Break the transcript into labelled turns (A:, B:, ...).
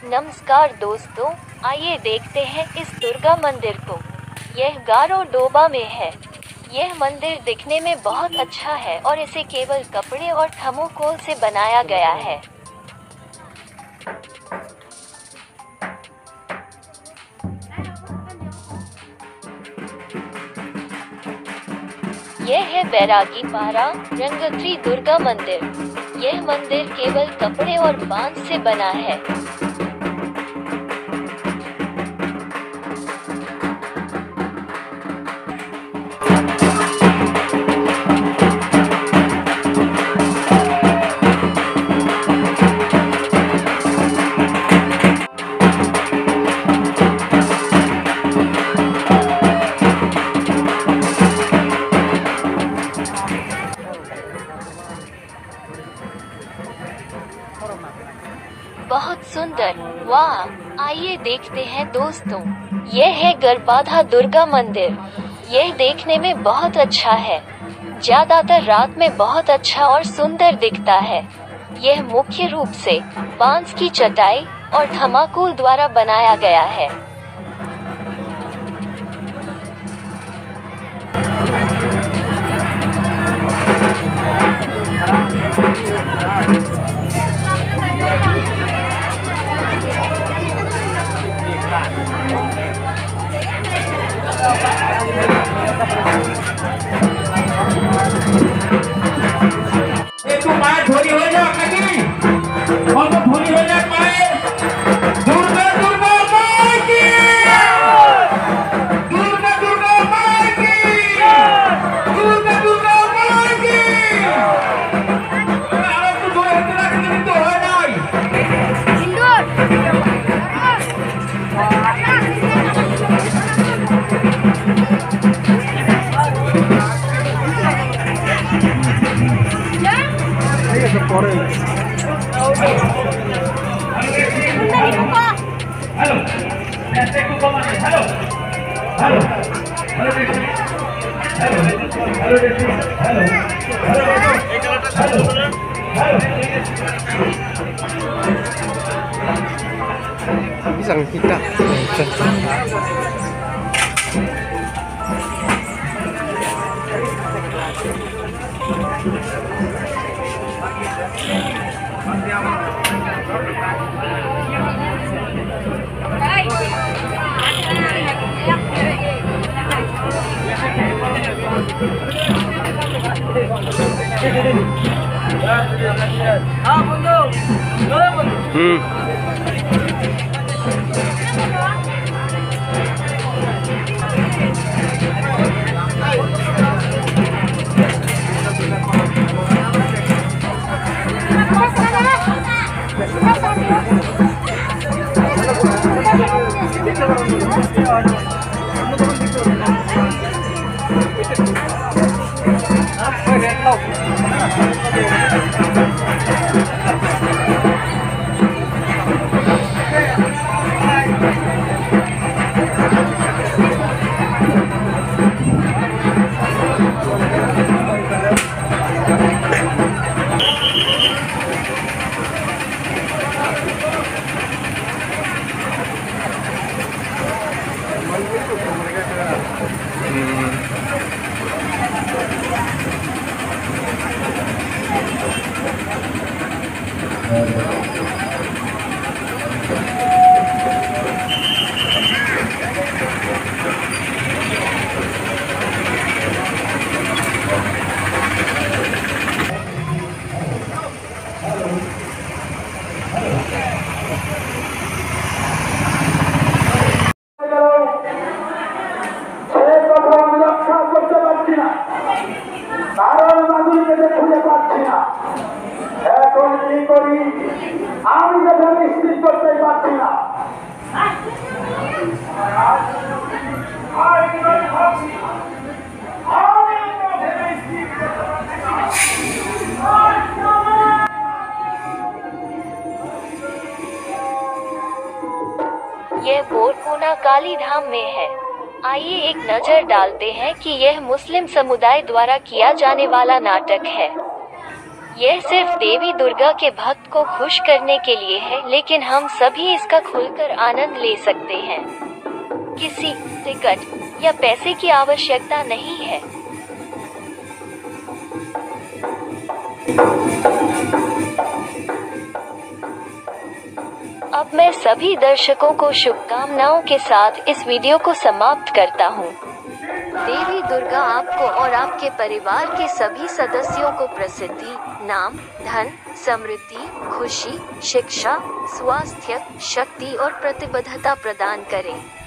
A: नमस्कार दोस्तों, आइए देखते हैं इस दुर्गा मंदिर को। यह गारो डोबा में है। यह मंदिर दिखने में बहुत अच्छा है और इसे केवल कपड़े और थर्मोकोल से बनाया गया है। यह है बैरागी पारा रंगत्री दुर्गा मंदिर। यह मंदिर केवल कपड़े और बांस से बना है। बहुत सुंदर, वाह! आइए देखते हैं दोस्तों। यह है गरबाधा दुर्गा मंदिर। यह देखने में बहुत अच्छा है। ज्यादातर रात में बहुत अच्छा और सुंदर दिखता है। यह मुख्य रूप से बांस की चटाई और थर्माकोल द्वारा बनाया गया है।
B: Isang kita. यह बोरकोना काली धाम में है। आइए एक नजर डालते हैं कि यह मुस्लिम समुदाय द्वारा किया जाने वाला नाटक है।
A: यह सिर्फ देवी दुर्गा के भक्त को खुश करने के लिए है, लेकिन हम सभी इसका खुलकर आनंद ले सकते हैं। किसी टिकट या पैसे की आवश्यकता नहीं है। अब मैं सभी दर्शकों को शुभकामनाओं के साथ इस वीडियो को समाप्त करता हूँ। देवी दुर्गा आपको और आपके परिवार के सभी सदस्यों को प्रसिद्धि, नाम, धन, समृद्धि, खुशी, शिक्षा, स्वास्थ्य, शक्ति और प्रतिबद्धता प्रदान करें।